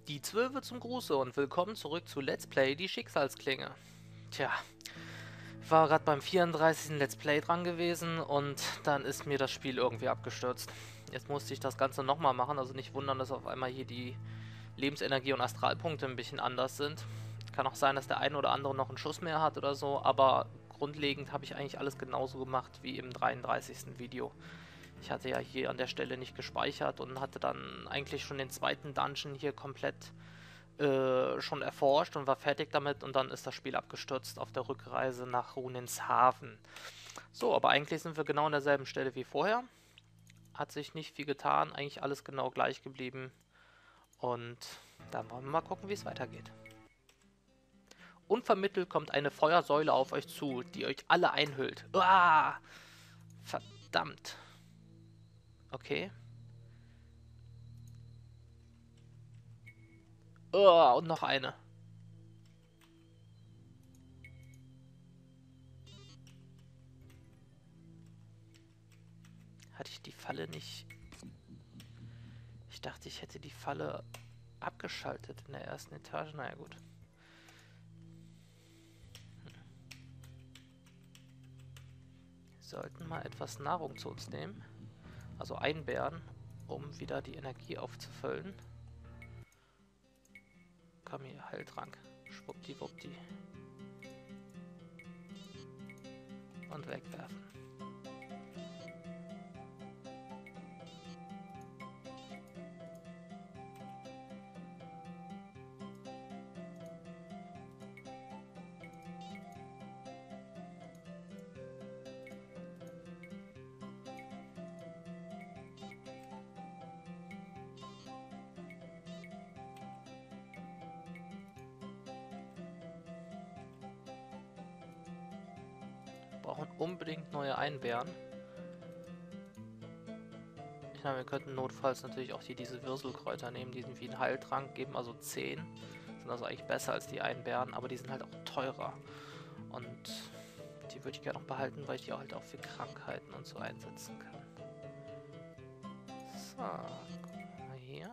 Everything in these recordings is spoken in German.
Die Zwölfe zum Gruße und willkommen zurück zu Let's Play die Schicksalsklinge. Tja, ich war gerade beim 34. Let's Play dran gewesen und dann ist mir das Spiel irgendwie abgestürzt. Jetzt musste ich das Ganze nochmal machen, also nicht wundern, dass auf einmal hier die Lebensenergie und Astralpunkte ein bisschen anders sind. Kann auch sein, dass der eine oder andere noch einen Schuss mehr hat oder so, aber grundlegend habe ich eigentlich alles genauso gemacht wie im 33. Video. Ich hatte ja hier an der Stelle nicht gespeichert und hatte dann eigentlich schon den zweiten Dungeon hier komplett schon erforscht und war fertig damit und dann ist das Spiel abgestürzt auf der Rückreise nach Runinshaven. So, aber eigentlich sind wir genau an derselben Stelle wie vorher. Hat sich nicht viel getan, eigentlich alles genau gleich geblieben. Und dann wollen wir mal gucken, wie es weitergeht. Unvermittelt kommt eine Feuersäule auf euch zu, die euch alle einhüllt. Uah! Verdammt. Okay. Und noch eine. Hatte ich die Falle nicht... Ich dachte, ich hätte die Falle abgeschaltet in der ersten Etage. Naja, gut. Wir sollten mal etwas Nahrung zu uns nehmen. Also einbeeren, um wieder die Energie aufzufüllen. Komm hier, Heiltrank. Schwuppdiwuppdi. Und wegwerfen. Brauchen unbedingt neue Einbeeren. Ich meine, wir könnten notfalls natürlich auch diese Würselkräuter nehmen, die sind wie ein Heiltrank, geben also 10. Sind also eigentlich besser als die Einbeeren, aber die sind halt auch teurer. Und die würde ich gerne noch behalten, weil ich die halt auch für Krankheiten und so einsetzen kann. So, gucken wir mal hier.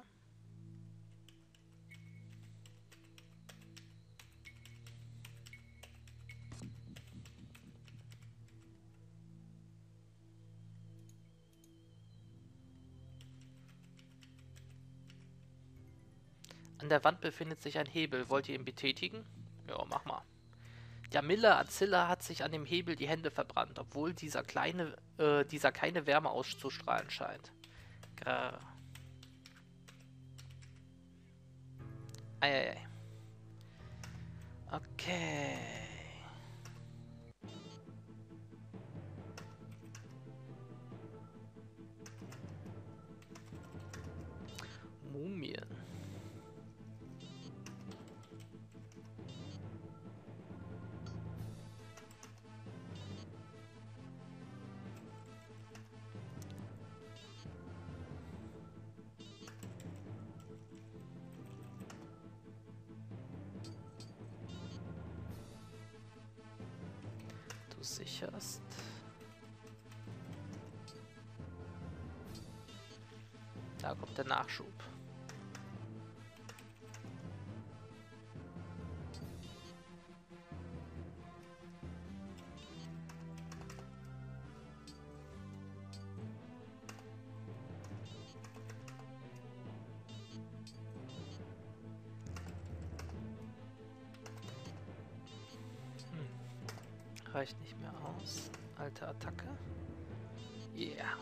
An der Wand befindet sich ein Hebel. Wollt ihr ihn betätigen? Ja, mach mal. Der Miller Azilla hat sich an dem Hebel die Hände verbrannt, obwohl dieser keine Wärme auszustrahlen scheint. Grrr. Eieiei. Okay. Mumien. Du sicherst. Da kommt der Nachschub. Reicht nicht mehr aus. Alte Attacke. Yeah.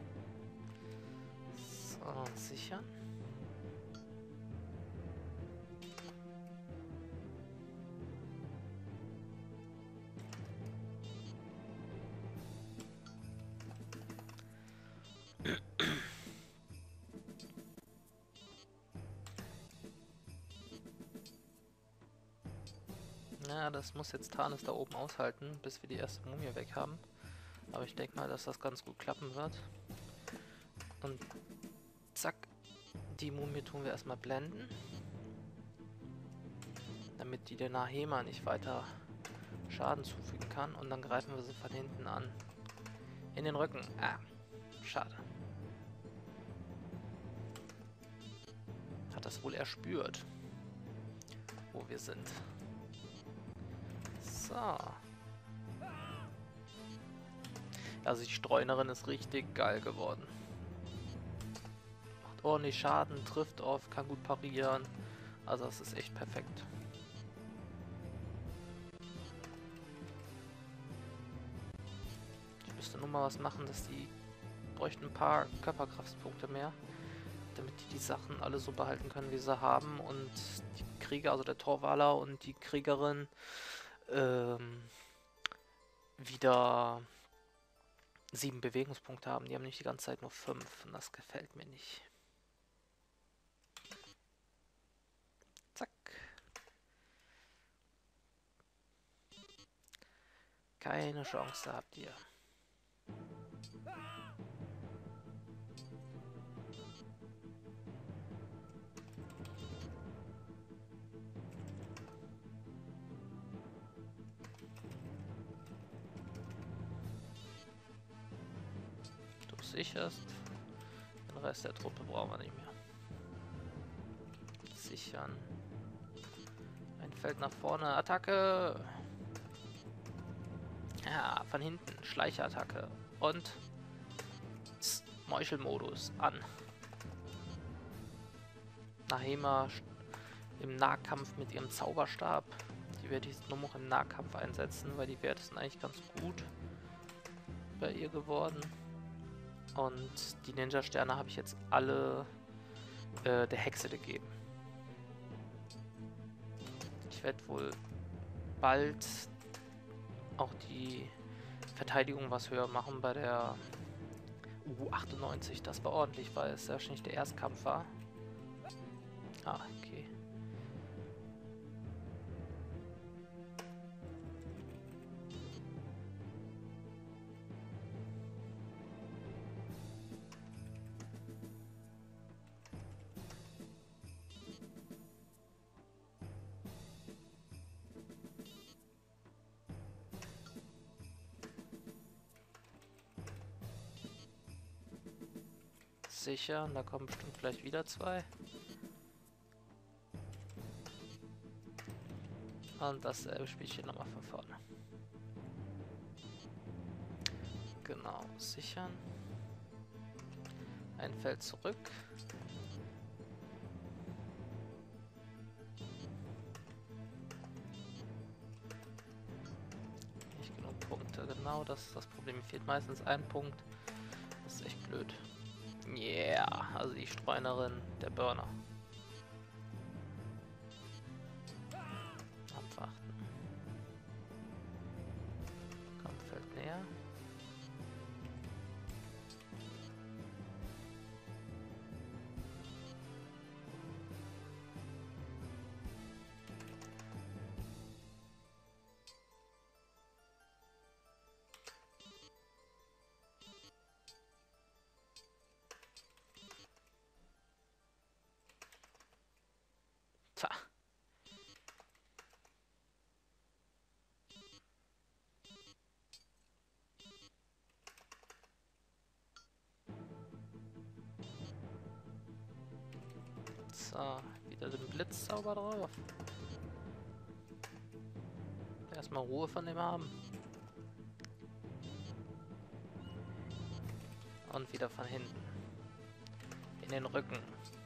So, sichern. Ja, das muss jetzt Tarnis da oben aushalten, bis wir die erste Mumie weg haben. Aber ich denke mal, dass das ganz gut klappen wird. Und zack, die Mumie tun wir erstmal blenden. Damit die der Nahema nicht weiter Schaden zufügen kann. Und dann greifen wir sie von hinten an. In den Rücken. Ah, schade. das wohl erspürt, wo wir sind. So. Also die Streunerin ist richtig geil geworden. Macht ordentlich Schaden, trifft oft, kann gut parieren. Also das ist echt perfekt. Ich müsste nur mal was machen, dass die bräuchten ein paar Körperkraftpunkte mehr, damit die Sachen alle so behalten können, wie sie haben. Und die Krieger, also der Torwaler und die Kriegerin, wieder 7 Bewegungspunkte haben. Die haben nicht die ganze Zeit nur 5 und das gefällt mir nicht. Zack. Keine Chance habt ihr. Du sicherst. Den Rest der Truppe brauchen wir nicht mehr. Sichern. Ein Feld nach vorne. Attacke! Ja, von hinten. Schleichattacke. Und Meuchelmodus an. Nahema im Nahkampf mit ihrem Zauberstab. Die werde ich jetzt nur noch im Nahkampf einsetzen, weil die Werte sind eigentlich ganz gut bei ihr geworden. Und die Ninja-Sterne habe ich jetzt alle der Hexe gegeben. Ich werde wohl bald auch die Verteidigung was höher machen bei der U98. Das war ordentlich, weil es ja schon nicht der Erstkampf war. Ah, okay. Sicher, da kommen bestimmt gleich wieder 2. Und dasselbe Spielchen nochmal von vorne. Genau, sichern. Ein Feld zurück. Nicht genug Punkte, genau, das ist das Problem. Mir fehlt meistens ein Punkt. Das ist echt blöd. Yeah, also die Streunerin, der Burner. Abwarten. Kommt, fällt näher. Tja. So, wieder den Blitzzauber drauf. Erstmal Ruhe von dem haben. Und wieder von hinten. In den Rücken.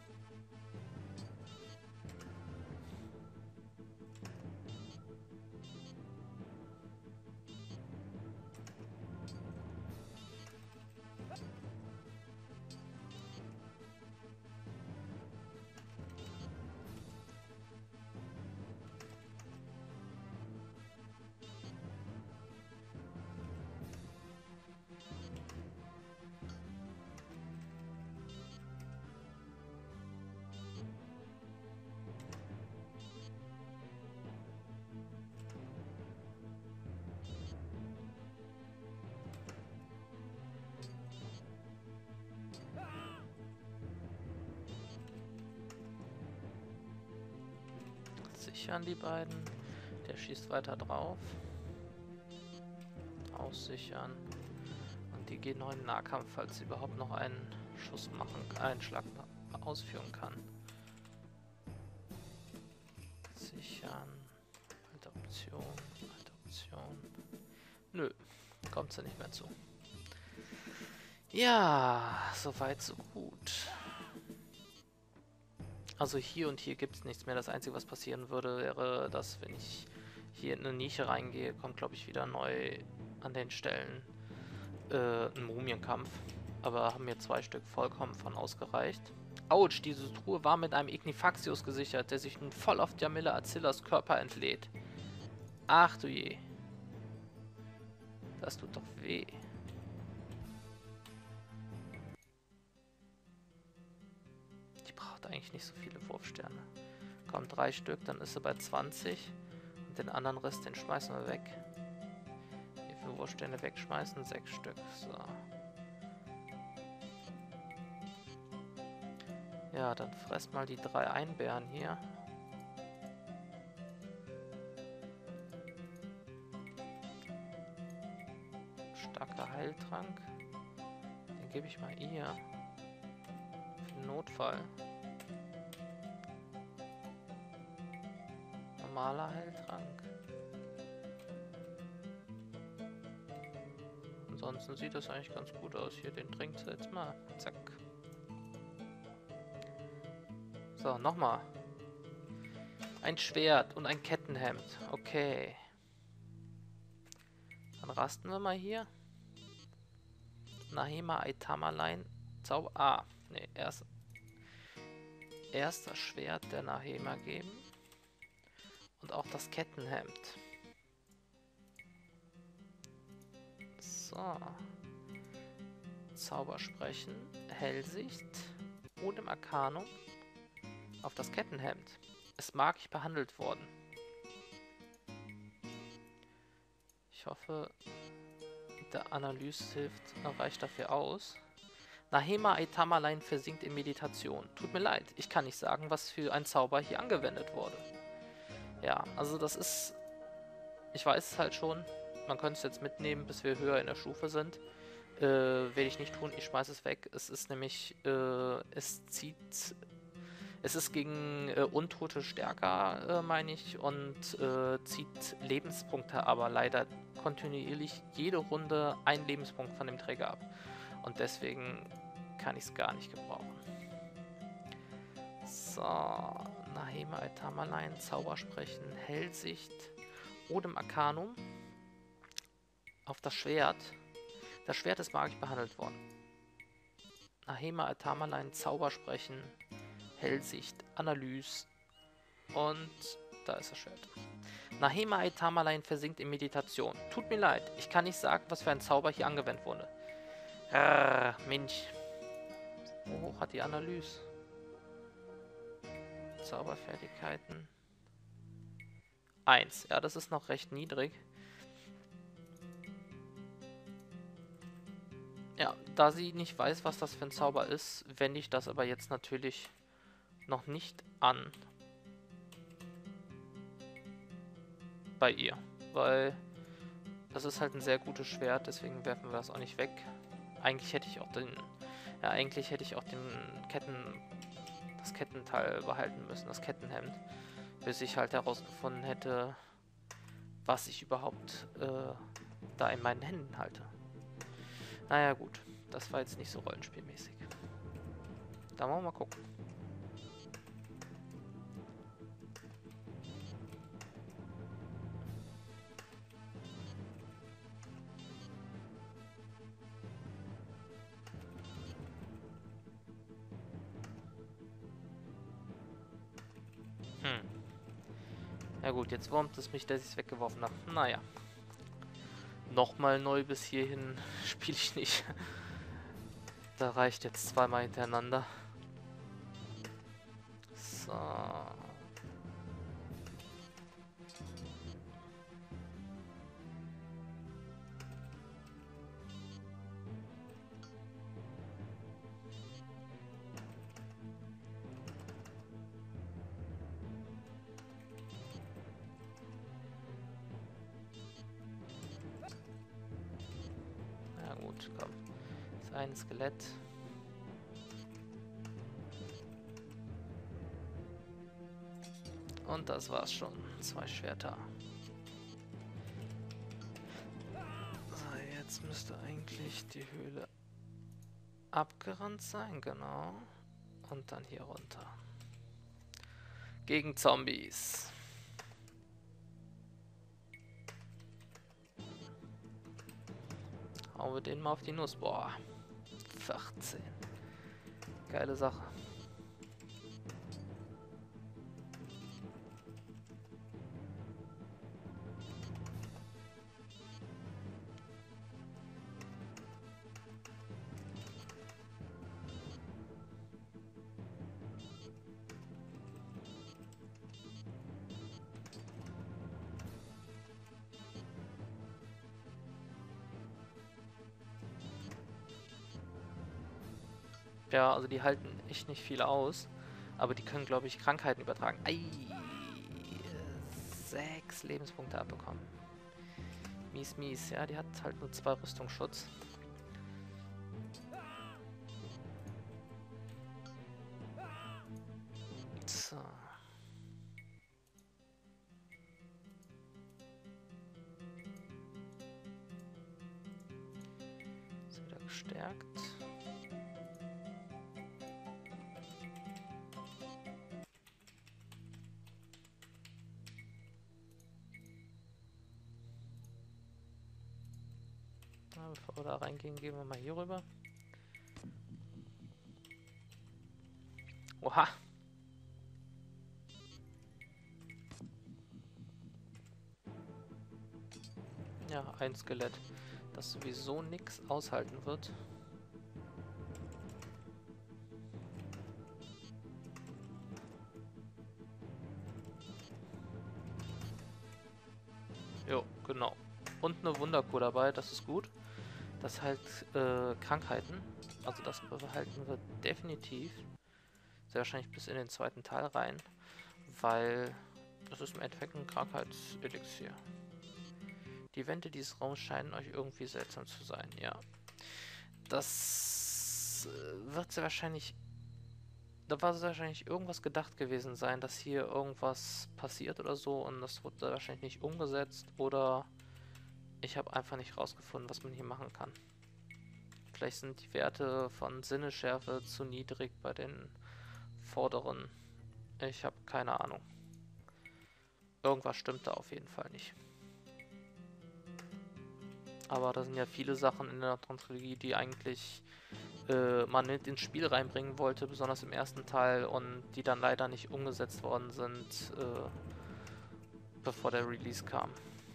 Sichern die beiden. Der schießt weiter drauf. Aussichern. Und die gehen noch in den Nahkampf, falls sie überhaupt noch einen Schuss machen, einen Schlag ausführen kann. Speichern. Alte Option. Alte Option. Nö, kommt sie nicht mehr zu. Ja, soweit so gut. Also hier und hier gibt es nichts mehr. Das Einzige, was passieren würde, wäre, dass wenn ich hier in eine Nische reingehe, kommt, glaube ich, wieder neu an den Stellen ein Mumienkampf. Aber haben mir 2 Stück vollkommen von ausgereicht. Autsch, diese Truhe war mit einem Ignifaxius gesichert, der sich nun voll auf Jamila Azillas Körper entlädt. Ach du je. Das tut doch weh. Die braucht eigentlich nicht so viele Wurfsterne. Komm, 3 Stück, dann ist sie bei 20. Und den anderen Rest, den schmeißen wir weg. Wie viele Wurfsterne wegschmeißen? 6 Stück. So. Ja, dann fress mal die 3 Einbeeren hier. Starker Heiltrank. Den gebe ich mal ihr. Für den Notfall. Normaler Heiltrank. Ansonsten sieht das eigentlich ganz gut aus. Hier, den trinkt sie jetzt mal. Zack. So, nochmal. Ein Schwert und ein Kettenhemd. Okay. Dann rasten wir mal hier. Nahema Aitamalein Zauber. Ah, ne, erst das Schwert der Nahema geben. Und auch das Kettenhemd. So. Zaubersprechen. Hellsicht. Odem Arcanum. Auf das Kettenhemd. Ist magisch behandelt worden. Ich hoffe, der Analyse reicht dafür aus. Nahema Aitamalein versinkt in Meditation. Tut mir leid, ich kann nicht sagen, was für ein Zauber hier angewendet wurde. Ja, also das ist... Ich weiß es halt schon. Man könnte es jetzt mitnehmen, bis wir höher in der Stufe sind. Werde ich nicht tun, ich schmeiße es weg. Es ist nämlich... Es ist gegen Untote stärker, meine ich, und zieht Lebenspunkte, aber leider kontinuierlich jede Runde einen Lebenspunkt von dem Träger ab. Und deswegen kann ich es gar nicht gebrauchen. So, Nahema Aitamalein, Zaubersprechen, Hellsicht, Odem Arcanum. Auf das Schwert. Das Schwert ist magisch behandelt worden. Nahema Aitamalein, Zaubersprechen, Hellsicht, Analyse und da ist das Schwert. Nahema Aitamalein versinkt in Meditation. Tut mir leid, ich kann nicht sagen, was für ein Zauber hier angewendet wurde. Mensch. Wo hoch hat die Analyse? Zauberfertigkeiten. 1. Ja, das ist noch recht niedrig. Ja, da sie nicht weiß, was das für ein Zauber ist, wende ich das aber jetzt natürlich noch nicht an. Bei ihr. Weil das ist halt ein sehr gutes Schwert, deswegen werfen wir das auch nicht weg. Eigentlich hätte ich auch den... Ja, eigentlich hätte ich auch das Kettenteil behalten müssen, das Kettenhemd. Bis ich halt herausgefunden hätte, was ich überhaupt da in meinen Händen halte. Naja gut, das war jetzt nicht so rollenspielmäßig. Da wollen wir mal gucken. Ja gut, jetzt wurmt es mich, dass ich es weggeworfen habe. Naja. Nochmal neu bis hierhin spiele ich nicht. Da reicht jetzt zweimal hintereinander. So. Ja gut, komm. Das ist ein Skelett. Und das war's schon. 2 Schwerter. So, jetzt müsste eigentlich die Höhle abgerannt sein, genau. Und dann hier runter. Gegen Zombies. Hauen wir den mal auf die Nuss. Boah. 14. Geile Sache. Ja, also die halten echt nicht viel aus. Aber die können, glaube ich, Krankheiten übertragen. Ei, 6 Lebenspunkte abbekommen. Mies, mies. Ja, die hat halt nur 2 Rüstungsschutz. So. Ist wieder gestärkt. Bevor wir da reingehen, gehen wir mal hier rüber. Oha! Ja, ein Skelett, das sowieso nichts aushalten wird. Jo, genau. Und eine Wunderkur dabei, das ist gut. Das halt Krankheiten. Also das behalten wir definitiv. Sehr wahrscheinlich bis in den 2. Teil rein. Weil das ist im Endeffekt ein Krankheitselixier. Die Wände dieses Raums scheinen euch irgendwie seltsam zu sein, ja. Das wird sehr wahrscheinlich... Da war sehr wahrscheinlich irgendwas gedacht gewesen sein, dass hier irgendwas passiert oder so und das wurde wahrscheinlich nicht umgesetzt oder ich habe einfach nicht rausgefunden, was man hier machen kann. Vielleicht sind die Werte von Sinnesschärfe zu niedrig bei den vorderen. Ich habe keine Ahnung. Irgendwas stimmt da auf jeden Fall nicht. Aber da sind ja viele Sachen in der Trilogie, die eigentlich man mit ins Spiel reinbringen wollte, besonders im ersten Teil, und die dann leider nicht umgesetzt worden sind, bevor der Release kam.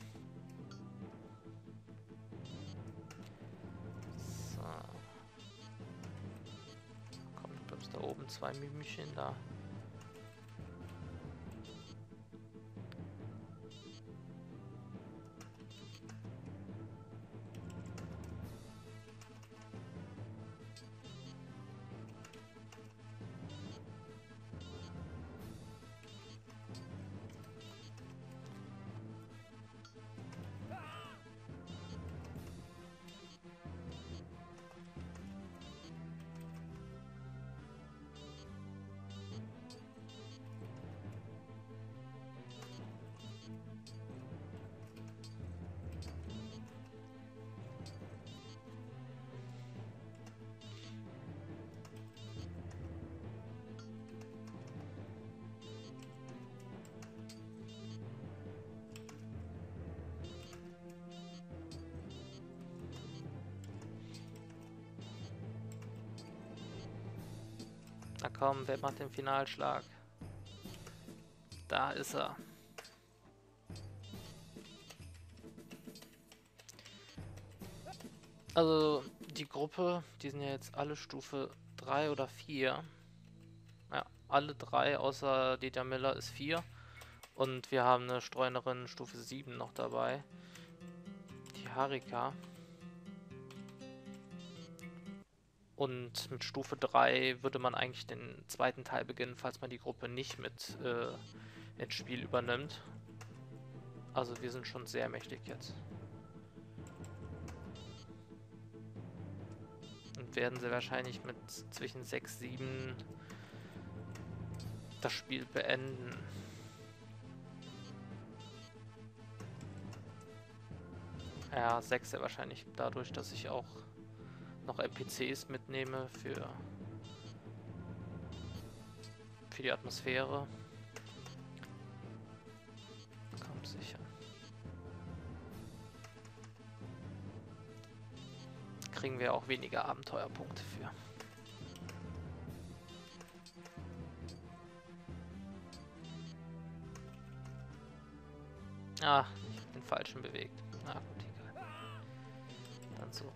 So. Kommt bis da oben 2 Mimchen da. Na komm, wer macht den Finalschlag? Da ist er. Also die Gruppe, die sind ja jetzt alle Stufe 3 oder 4. Ja, alle 3 außer Dieter Miller ist 4. Und wir haben eine Streunerin Stufe 7 noch dabei. Die Harika. Und mit Stufe 3 würde man eigentlich den 2. Teil beginnen, falls man die Gruppe nicht mit ins Spiel übernimmt. Also wir sind schon sehr mächtig jetzt. Und werden sie wahrscheinlich mit zwischen 6, 7 das Spiel beenden. Ja, 6 sehr wahrscheinlich dadurch, dass ich auch noch NPCs mitnehme für die Atmosphäre. Komm sicher. Kriegen wir auch weniger Abenteuerpunkte für. Ah, ich habe den falschen bewegt. Na gut, egal. Dann so.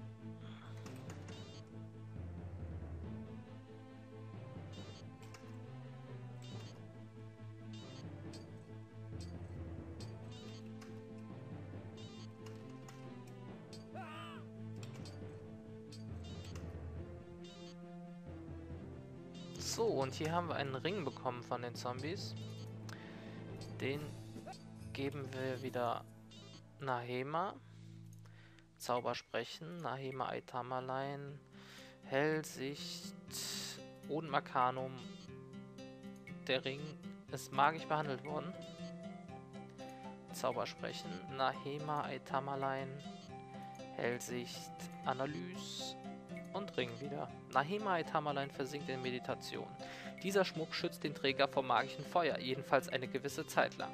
So, und hier haben wir einen Ring bekommen von den Zombies. Den geben wir wieder Nahema. Zauber sprechen. Nahema Aitamalein. Hellsicht. Odin Arcanum. Der Ring ist magisch behandelt worden. Zauber sprechen. Nahema Aitamalein. Hellsicht. Analyse. Und Ring wieder. Nahema Aitamalein versinkt in Meditation. Dieser Schmuck schützt den Träger vor magischem Feuer, jedenfalls eine gewisse Zeit lang.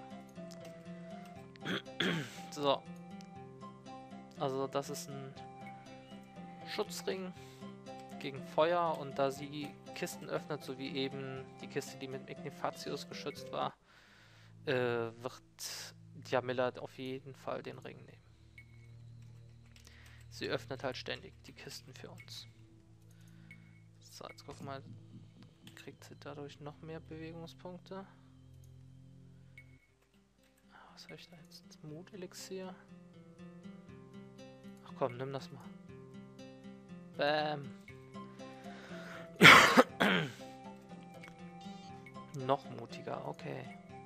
So. Also das ist ein Schutzring gegen Feuer, und da sie Kisten öffnet, so wie eben die Kiste, die mit Ignifatius geschützt war, wird Jamila auf jeden Fall den Ring nehmen. Sie öffnet halt ständig die Kisten für uns. So, jetzt gucken wir mal. Kriegt sie dadurch noch mehr Bewegungspunkte? Was habe ich da jetzt? Mut-Elixier? Ach komm, nimm das mal. Bäm. Noch mutiger, okay.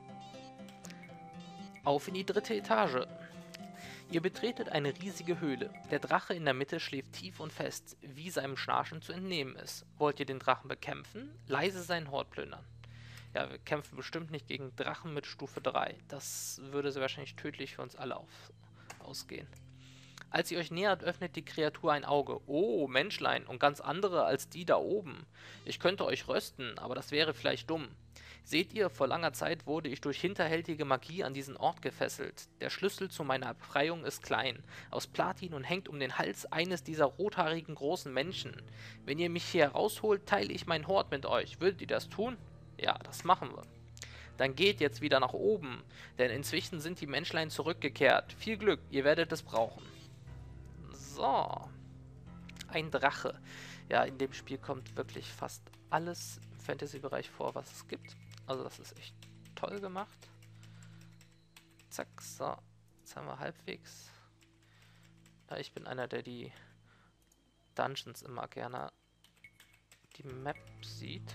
Auf in die 3. Etage. Ihr betretet eine riesige Höhle. Der Drache in der Mitte schläft tief und fest, wie seinem Schnarchen zu entnehmen ist. Wollt ihr den Drachen bekämpfen? Leise seinen Hort plündern. Ja, wir kämpfen bestimmt nicht gegen Drachen mit Stufe 3. Das würde sehr wahrscheinlich tödlich für uns alle ausgehen. Als ihr euch nähert, öffnet die Kreatur ein Auge. Oh, Menschlein, und ganz andere als die da oben. Ich könnte euch rösten, aber das wäre vielleicht dumm. Seht ihr, vor langer Zeit wurde ich durch hinterhältige Magie an diesen Ort gefesselt. Der Schlüssel zu meiner Befreiung ist klein, aus Platin, und hängt um den Hals eines dieser rothaarigen großen Menschen. Wenn ihr mich hier herausholt, teile ich meinen Hort mit euch. Würdet ihr das tun? Ja, das machen wir. Dann geht jetzt wieder nach oben, denn inzwischen sind die Menschlein zurückgekehrt. Viel Glück, ihr werdet es brauchen. So. Ein Drache. Ja, in dem Spiel kommt wirklich fast alles im Fantasy-Bereich vor, was es gibt. Also das ist echt toll gemacht. Zack, so. Jetzt haben wir halbwegs. Ja, ich bin einer, der die Dungeons immer gerne die Map sieht.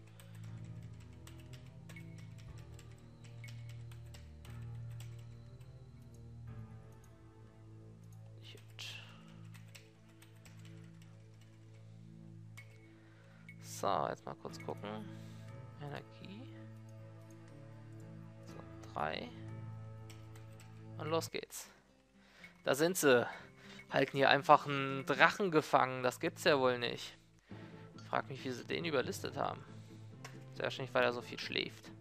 So, jetzt mal kurz gucken. Energie. So, 3. Und los geht's. Da sind sie. Halten hier einfach einen Drachen gefangen. Das gibt's ja wohl nicht. Ich frag mich, wie sie den überlistet haben. Sehr wahrscheinlich, weil er so viel schläft.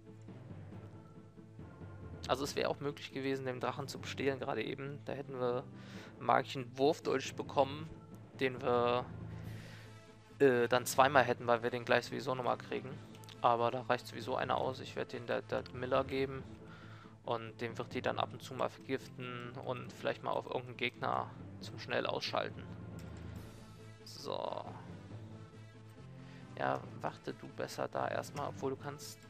Also es wäre auch möglich gewesen, den Drachen zu bestehlen, gerade eben. Da hätten wir einen magischen Wurfdolch bekommen, den wir dann zweimal hätten, weil wir den gleich sowieso nochmal kriegen. Aber da reicht sowieso einer aus. Ich werde den der Miller geben. Und den wird die dann ab und zu mal vergiften und vielleicht mal auf irgendeinen Gegner zum schnell ausschalten. So. Ja, warte du besser da erstmal, obwohl du kannst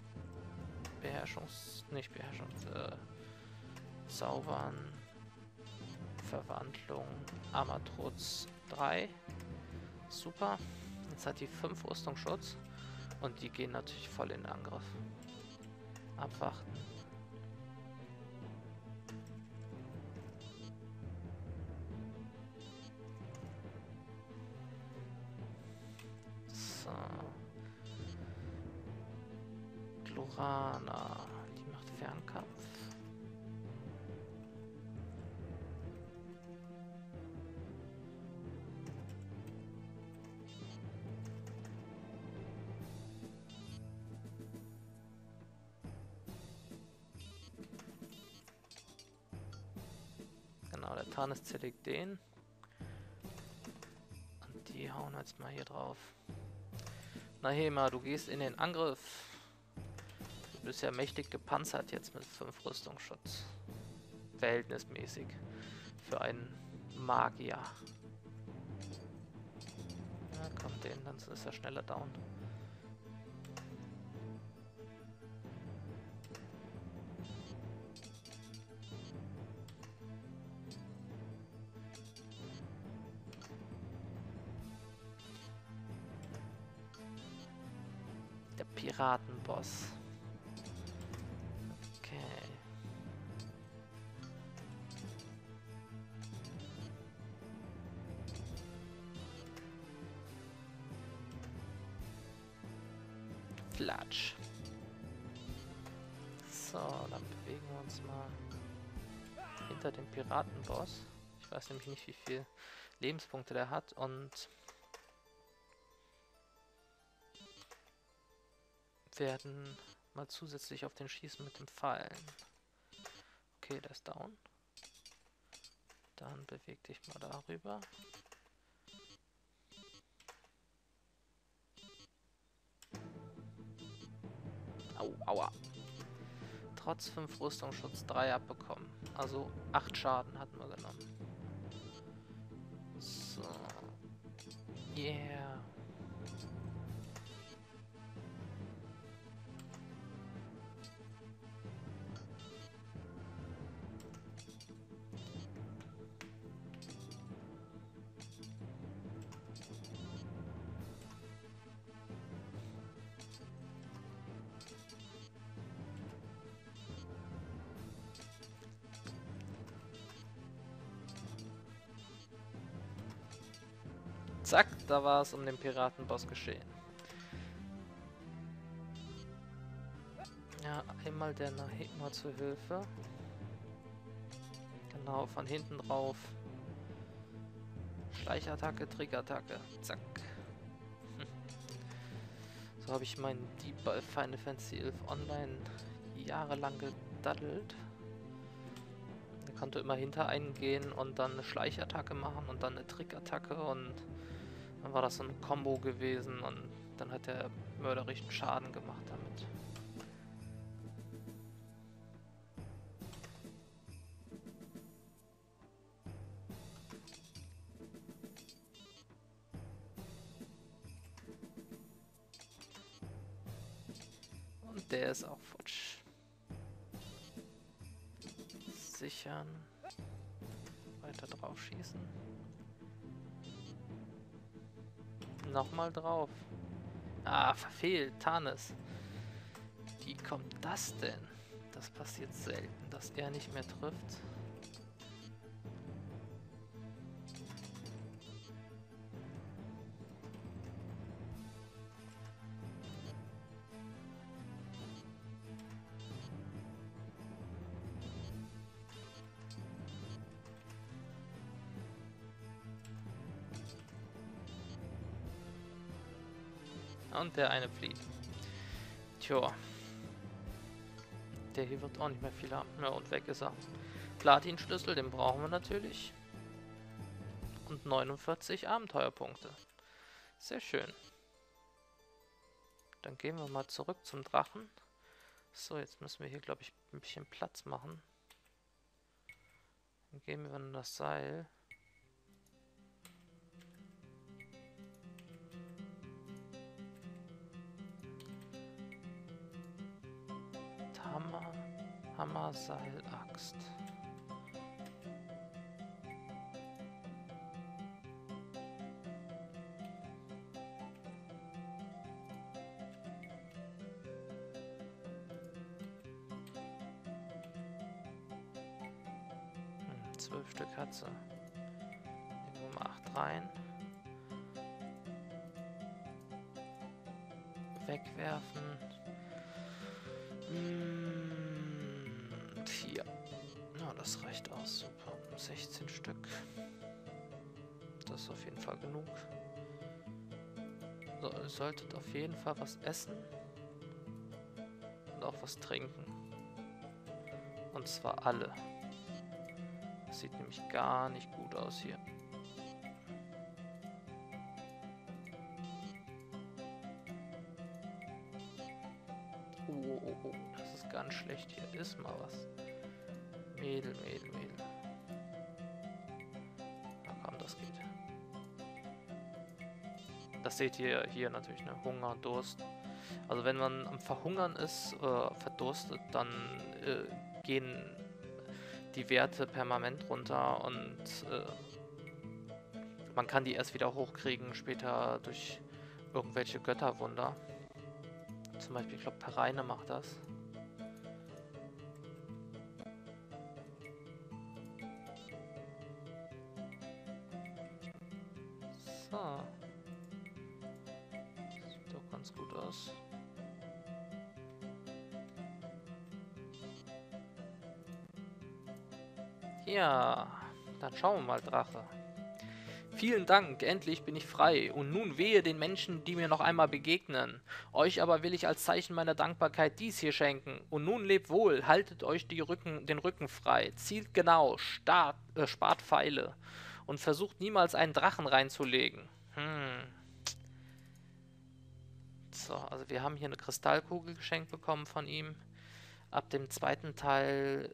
Zaubern, Verwandlung, Armatrutz 3. Super. Jetzt hat die 5 Rüstungsschutz. Und die gehen natürlich voll in den Angriff. Abwarten. So. Glorana. Die macht Fernkampf. Tarnis zerlegt den. Und die hauen jetzt mal hier drauf. Na Hema, du gehst in den Angriff. Du bist ja mächtig gepanzert jetzt mit 5 Rüstungsschutz. Verhältnismäßig. Für einen Magier. Ja, kommt den, dann ist er schneller down. Der Piratenboss. Okay. Flatsch. So, dann bewegen wir uns mal hinter dem Piratenboss. Ich weiß nämlich nicht, wie viel Lebenspunkte der hat und werden mal zusätzlich auf den schießen mit dem Pfeilen. Okay, der ist down. Dann beweg dich mal darüber. Au, aua. Trotz 5 Rüstungsschutz 3 abbekommen. Also 8 Schaden hatten wir genommen. So. Yeah. Zack, da war es um den Piratenboss geschehen. Ja, einmal der Nahema zur Hilfe. Genau, von hinten drauf. Schleichattacke, Trickattacke. Zack. So habe ich meinen Dieb bei Final Fantasy 11 Online jahrelang gedaddelt. Er konnte immer hinter einen gehen und dann eine Schleichattacke machen und dann eine Trickattacke und dann war das so ein Combo gewesen und dann hat er mörderischen Schaden gemacht damit. Und der ist auch futsch. Sichern. Weiter drauf schießen. Nochmal drauf. Ah, verfehlt. Tarnis. Wie kommt das denn? Das passiert selten, dass er nicht mehr trifft. Und der eine flieht. Tja. Der hier wird auch nicht mehr viel haben. Ja, und weg ist er. Platin-Schlüssel, den brauchen wir natürlich. Und 49 Abenteuerpunkte. Sehr schön. Dann gehen wir mal zurück zum Drachen. So, jetzt müssen wir hier, glaube ich, ein bisschen Platz machen. Dann gehen wir in das Seil. Hammer, Seil, Axt. Hm, 12 Stück hat sie. Nehmen wir mal 8 rein. Wegwerfen. 4. Ja, das reicht aus. Super. 16 Stück. Das ist auf jeden Fall genug. So, ihr solltet auf jeden Fall was essen. Und auch was trinken. Und zwar alle. Das sieht nämlich gar nicht gut aus hier. Oh, das ist ganz schlecht hier. Ist mal was. Mädel. Na komm, das geht. Das seht ihr hier natürlich, ne? Hunger, Durst. Also wenn man am Verhungern ist, verdurstet, dann gehen die Werte permanent runter und man kann die erst wieder hochkriegen später durch irgendwelche Götterwunder. Zum Beispiel, ich glaube, Pereine macht das. So. Sieht doch ganz gut aus. Ja, dann schauen wir mal, Drache. Vielen Dank, endlich bin ich frei, und nun wehe den Menschen, die mir noch einmal begegnen. Euch aber will ich als Zeichen meiner Dankbarkeit dies hier schenken. Und nun lebt wohl, haltet euch den Rücken frei, zielt genau, spart Pfeile und versucht niemals einen Drachen reinzulegen. So, also wir haben hier eine Kristallkugel geschenkt bekommen von ihm. Ab dem zweiten Teil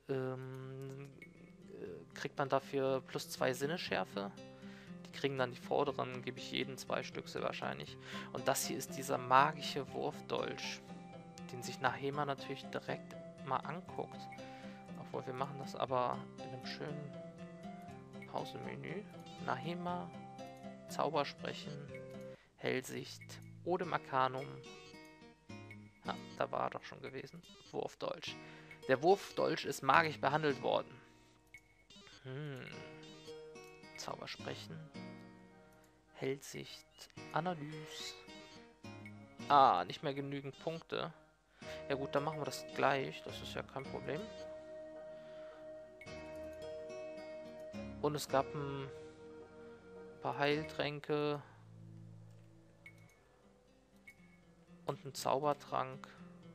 kriegt man dafür +2 Sinnesschärfe. Kriegen dann die vorderen, gebe ich jeden 2 Stück sehr wahrscheinlich. Und das hier ist dieser magische Wurfdolch, den sich Nahema natürlich direkt mal anguckt. Obwohl, wir machen das aber in einem schönen Pausemenü. Nahema, Zaubersprechen, Hellsicht, Odem Arcanum. Ah, da war er doch schon gewesen. Wurfdolch. Der Wurfdolch ist magisch behandelt worden. Zaubersprechen. Hellsicht. Analyse. Ah, nicht mehr genügend Punkte. Ja gut, dann machen wir das gleich. Das ist ja kein Problem. Und es gab ein paar Heiltränke. Und einen Zaubertrank.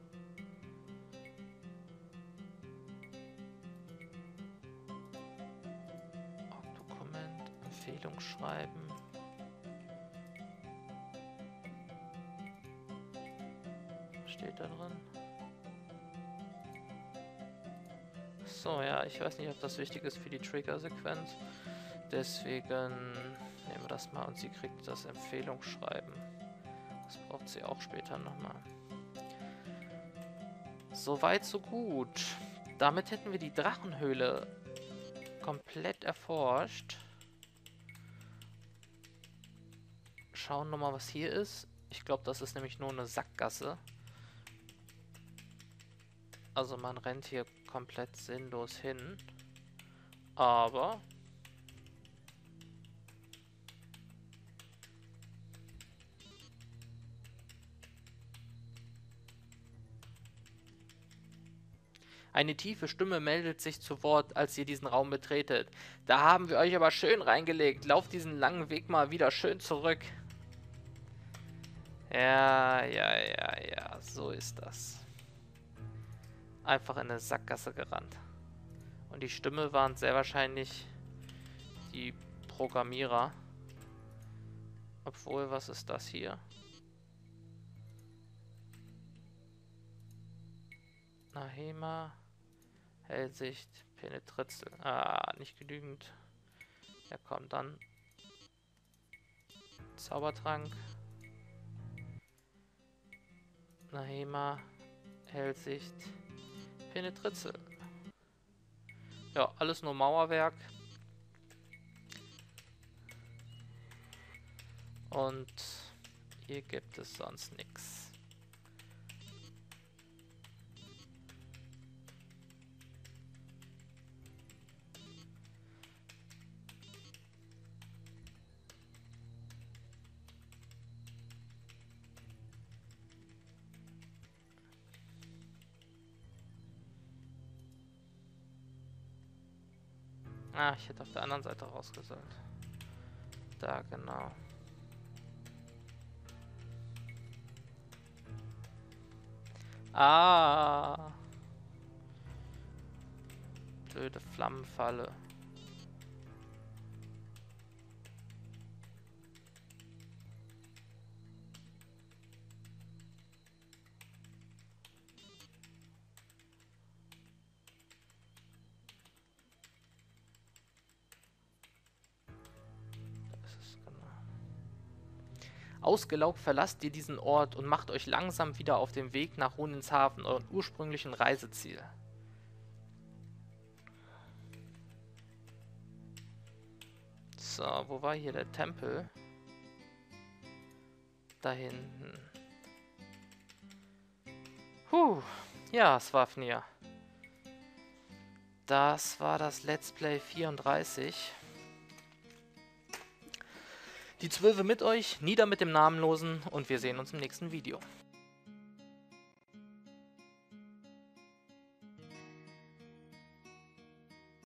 Dokument. Empfehlung schreiben. Steht da drin? So, ja, ich weiß nicht, ob das wichtig ist für die Trigger-Sequenz. Deswegen nehmen wir das mal und sie kriegt das Empfehlungsschreiben. Das braucht sie auch später nochmal. Soweit, so gut. Damit hätten wir die Drachenhöhle komplett erforscht. Schauen nochmal, was hier ist. Ich glaube, das ist nämlich nur eine Sackgasse. Also man rennt hier komplett sinnlos hin. Aber eine tiefe Stimme meldet sich zu Wort, als ihr diesen Raum betretet. Da haben wir euch aber schön reingelegt. Lauft diesen langen Weg mal wieder schön zurück. Ja, so ist das. Einfach in eine Sackgasse gerannt. Und die Stimme waren sehr wahrscheinlich die Programmierer. Obwohl, was ist das hier? Nahema, Hellsicht, Penetritzel. Ah, nicht genügend. Ja, komm, dann Zaubertrank. Nahema, Hellsicht, Penetritzel. Ja, alles nur Mauerwerk. Und hier gibt es sonst nichts. Ah, ich hätte auf der anderen Seite rausgesollt. Da, genau. Ah. Blöde Flammenfalle. Ausgelaugt verlasst ihr diesen Ort und macht euch langsam wieder auf den Weg nach Runinshafen, eurem ursprünglichen Reiseziel. So, wo war hier der Tempel? Da hinten. Ja, Swafnir. Das war das Let's Play 34. Die 12 mit euch, nieder mit dem Namenlosen und wir sehen uns im nächsten Video.